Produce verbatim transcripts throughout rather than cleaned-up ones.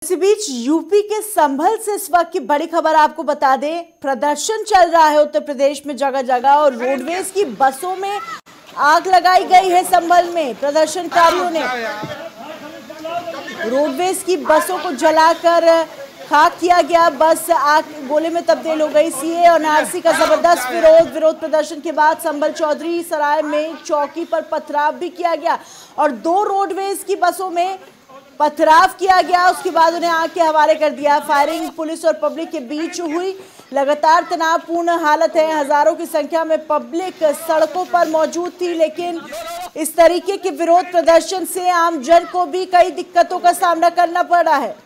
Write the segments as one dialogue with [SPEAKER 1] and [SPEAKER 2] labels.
[SPEAKER 1] इसी बीच यूपी के संभल से इस वक्त की बड़ी खबर आपको बता दें। प्रदर्शन चल रहा है उत्तर प्रदेश में जगह जगह और रोडवेज की बसों में आग लगाई गई है। संभल में प्रदर्शनकारियों ने रोडवेज की बसों को जलाकर खाक किया गया। बस आग गोले में तब्दील हो गई। सीए और एनआरसी का जबरदस्त विरोध विरोध प्रदर्शन के बाद संभल चौधरी सराय में चौकी पर पथराव भी किया गया और दो रोडवेज की बसों में पथराव किया गया। उसके बाद उन्हें आग के हवाले कर दिया। फायरिंग पुलिस और पब्लिक के बीच हुई। लगातार तनावपूर्ण हालत है। हजारों की संख्या में पब्लिक सड़कों पर मौजूद थी, लेकिन इस तरीके के विरोध प्रदर्शन से आम जन को भी कई दिक्कतों का सामना करना पड़ा है।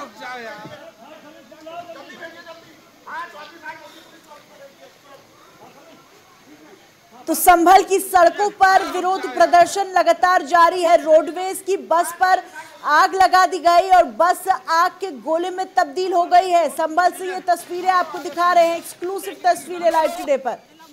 [SPEAKER 1] तो संभल की सड़कों पर विरोध प्रदर्शन लगातार जारी है। रोडवेज की बस पर आग लगा दी गई और बस आग के गोले में तब्दील हो गई है। संभल से ये तस्वीरें आपको दिखा रहे हैं, एक्सक्लूसिव तस्वीरें लाइव टुडे पर।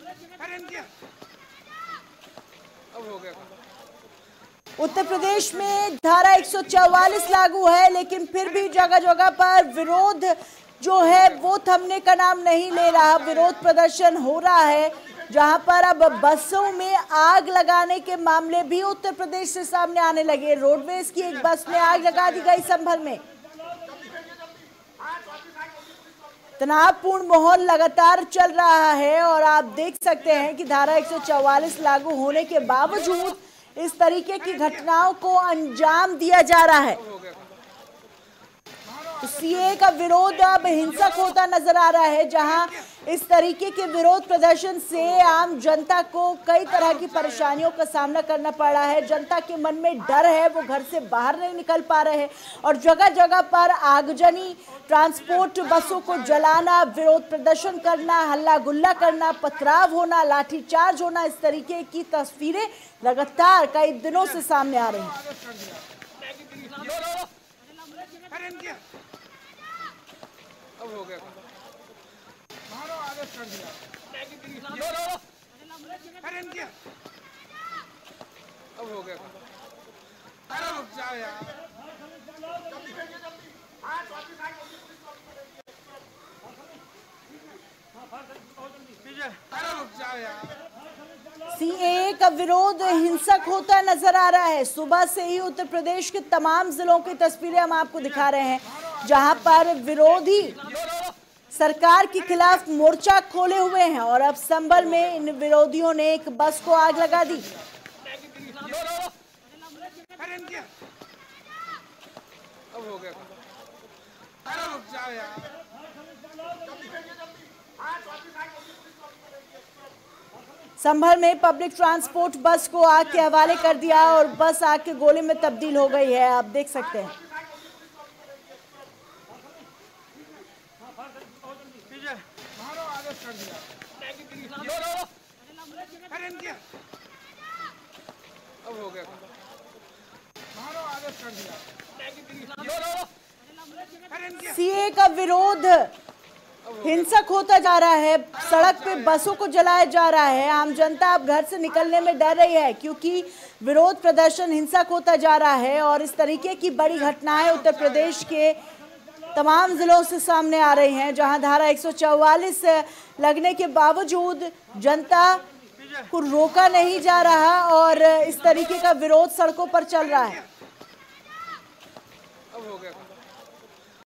[SPEAKER 1] उत्तर प्रदेश में धारा एक सौ चौवालीस लागू है, लेकिन फिर भी जगह जगह पर विरोध जो है वो थमने का नाम नहीं ले रहा। विरोध प्रदर्शन हो रहा है, जहां पर अब बसों में आग लगाने के मामले भी उत्तर प्रदेश से सामने आने लगे। रोडवेज की एक बस में आग लगा दी गई संभल में। तनावपूर्ण माहौल लगातार चल रहा है और आप देख सकते हैं कि धारा एक सौ चौवालीस लागू होने के बावजूद इस तरीके की घटनाओं को अंजाम दिया जा रहा है। सीए का विरोध अब हिंसक होता नजर आ रहा है, जहां इस तरीके के विरोध प्रदर्शन से आम जनता को कई तरह की परेशानियों का सामना करना पड़ रहा है। जनता के मन में डर है, वो घर से बाहर नहीं निकल पा रहे हैं और जगह जगह पर आगजनी, ट्रांसपोर्ट बसों को जलाना, विरोध प्रदर्शन करना, हल्ला गुल्ला करना, पथराव होना, लाठीचार्ज होना, इस तरीके की तस्वीरें लगातार कई दिनों से सामने आ रही हैं।
[SPEAKER 2] अब हो गया मारो आदेश कर दिया अब हो गया अरे रुक जाओ यार। अरे रुक जाओ यार।
[SPEAKER 1] सीएए का विरोध हिंसक होता नजर आ रहा है। सुबह से ही उत्तर प्रदेश के तमाम जिलों की तस्वीरें हम आपको दिखा रहे हैं, जहां पर विरोधी सरकार के खिलाफ मोर्चा खोले हुए हैं और अब संभल में इन विरोधियों ने एक बस को आग लगा दी।
[SPEAKER 2] अब हो गया अरे रुक जाओ यार।
[SPEAKER 1] संभल में पब्लिक ट्रांसपोर्ट बस को आग के हवाले कर दिया और बस आग के गोले में तब्दील हो गई है। आप देख सकते हैं।
[SPEAKER 2] अब हो गया मारो आदेश कर दिया।
[SPEAKER 1] सीए का विरोध हिंसक होता जा रहा है। सड़क पे बसों को जलाया जा रहा है। आम जनता अब घर से निकलने में डर रही है, क्योंकि विरोध प्रदर्शन हिंसक होता जा रहा है और इस तरीके की बड़ी घटनाएं उत्तर प्रदेश के तमाम जिलों से सामने आ रही हैं, जहां धारा एक सौ चौवालीस लगने के बावजूद जनता को रोका नहीं जा रहा और इस तरीके का विरोध सड़कों पर चल रहा है।
[SPEAKER 2] अब हो गया